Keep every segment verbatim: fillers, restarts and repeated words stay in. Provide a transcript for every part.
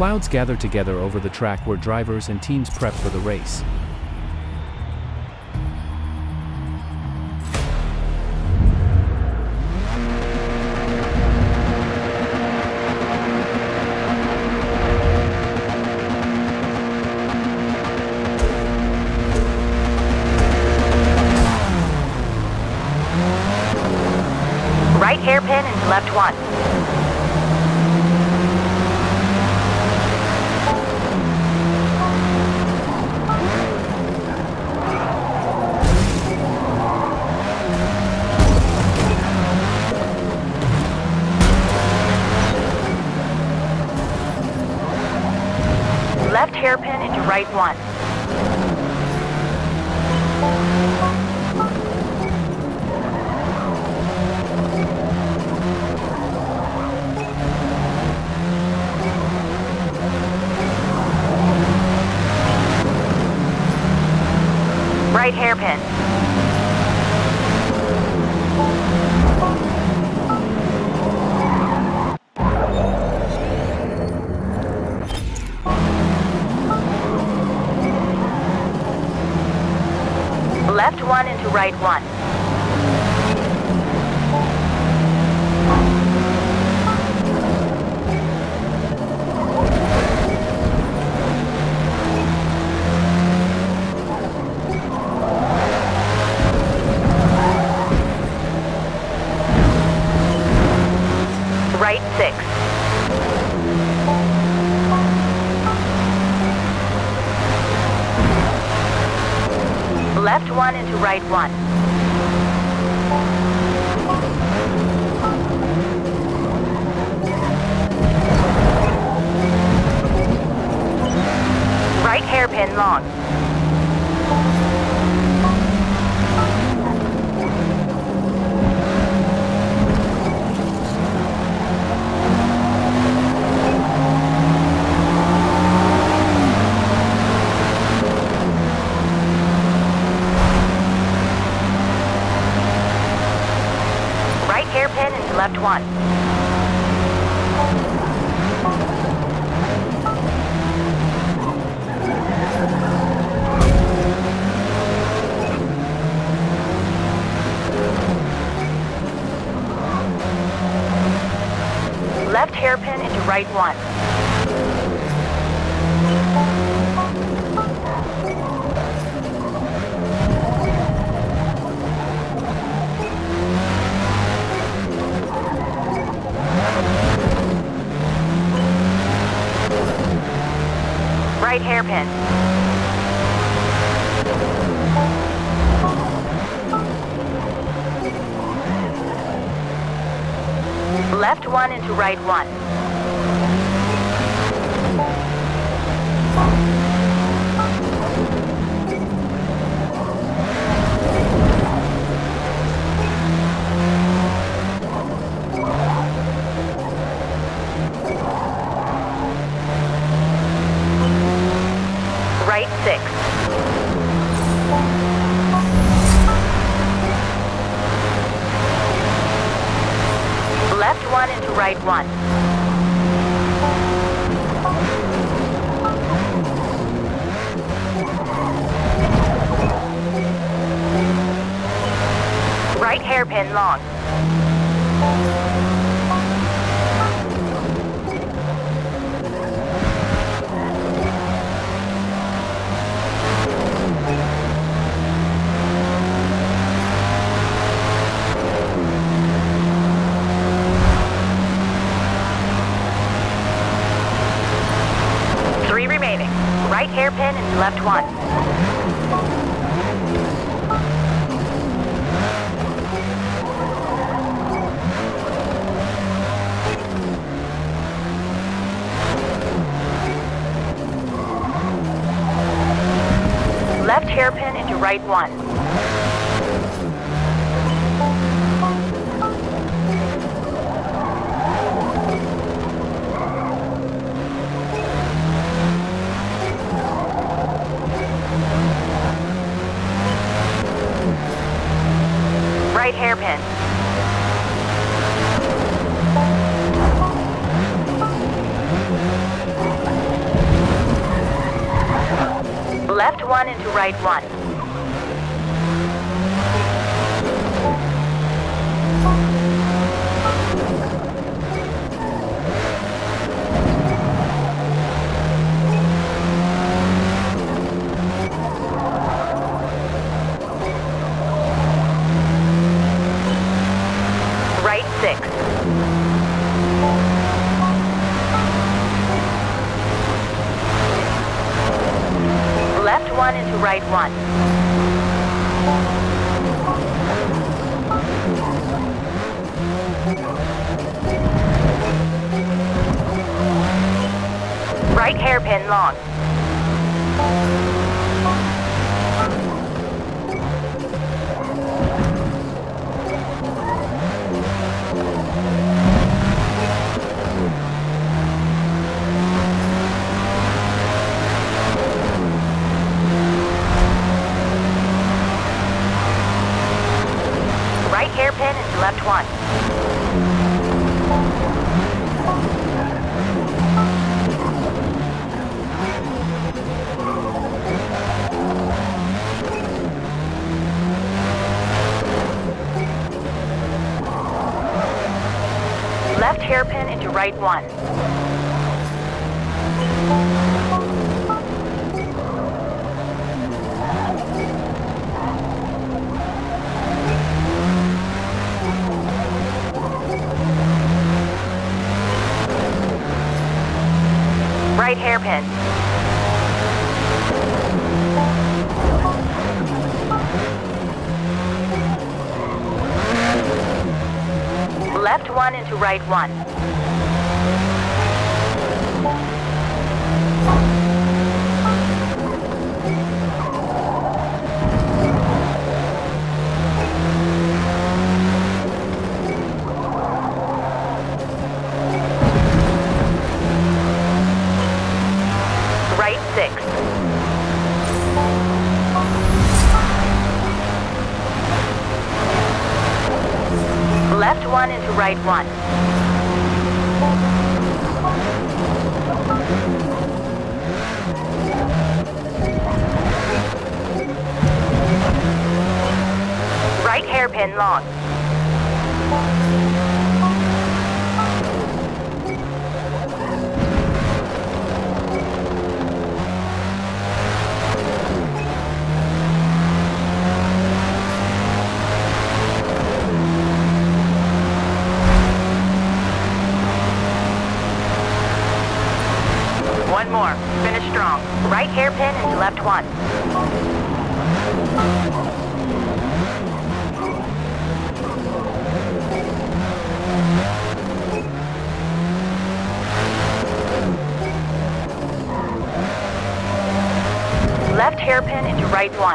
Clouds gather together over the track where drivers and teams prep for the race. Right hairpin into left one. Left hairpin into right one. Right hairpin. Left one into right one. Right six. Left one into right one. Right hairpin long. Hairpin into left one. Left hairpin into right one. Right hairpin. Left one into right one. Right six. Left one into right one. Right hairpin long. Three remaining. Right hairpin into left one. Left hairpin into right one. Right hairpin. Left one into right one. Right six. Left one into right one. Right hairpin long. Right hairpin into left one. Left hairpin into right one. Right hairpin. Left one into right one. Right six. Left one into right one. Right hairpin long. One more. Finish strong. Right hairpin into left one. Left hairpin into right one.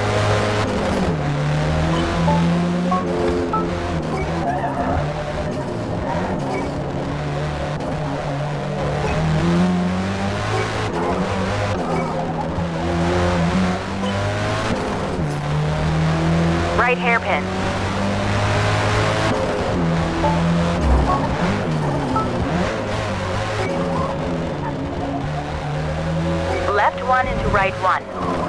Right hairpin. Left one into right one.